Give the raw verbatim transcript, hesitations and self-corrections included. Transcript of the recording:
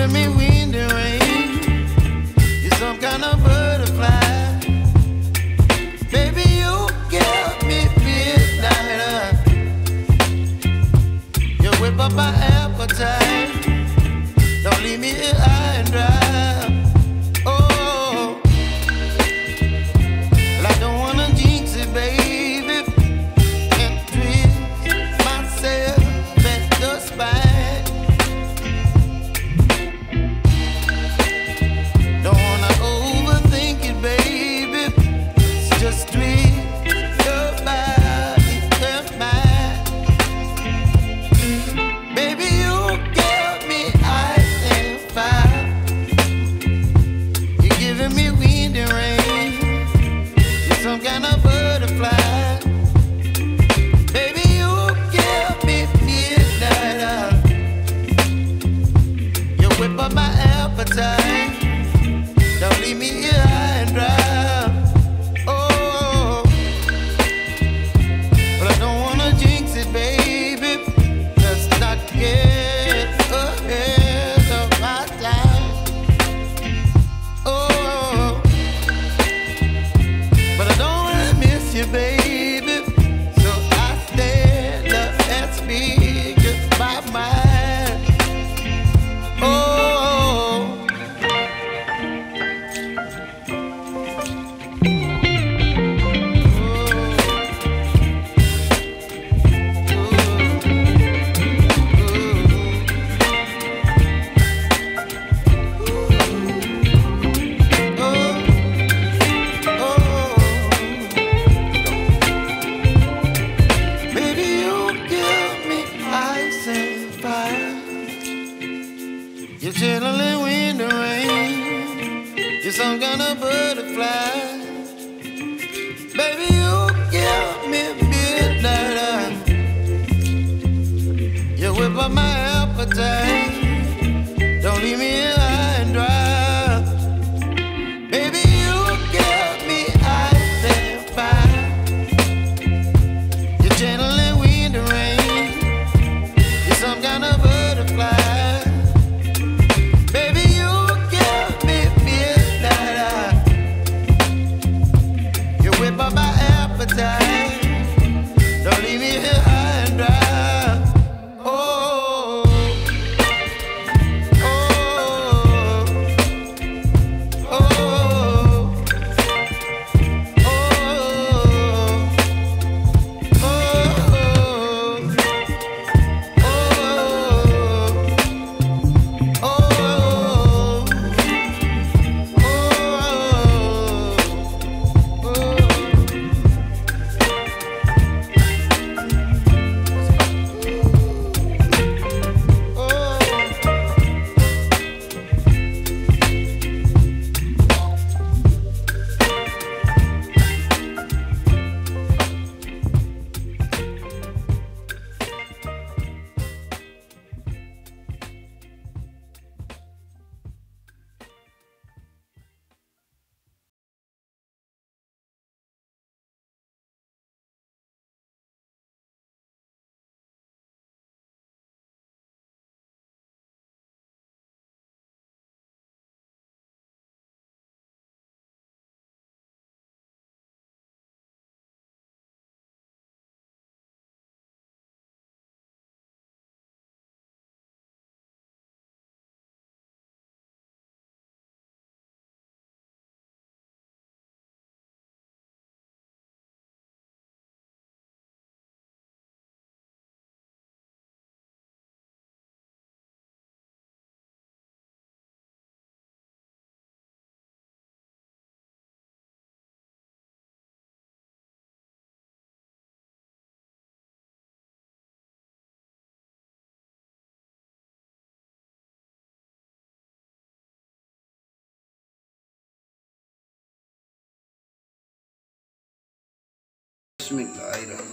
giving me wind and rain. You're some kind of butterfly. Baby, you give me midnight. You whip up my appetite. Don't leave me here high and dry. Oh, well, I don't wanna jinx it, baby, and twist myself at the spine. Don't wanna overthink it, baby. It's just twist your body and mine. Baby, you give me ice and fire. You're giving me wind and rain. You're some kind of butterfly. Baby, you give me midnight. You whip up my appetite. Don't leave me here high and dry. Oh, but I don't wanna jinx it, baby. Let's not get ahead of my time. Oh, but I don't wanna miss you, baby. So I stand up and speak just my mind. Oh. You're chilling wind and rain. You're some kind of butterfly. Baby, you give me midnight. You whip up my appetite. Don't leave me here high and dry. Baby, you give me ice and fire. You're channeling wind and rain. You're some kind of butterfly. Whip up my appetite. Don't leave me here high and dry. Oh, oh, oh, oh, Schmeckt leider.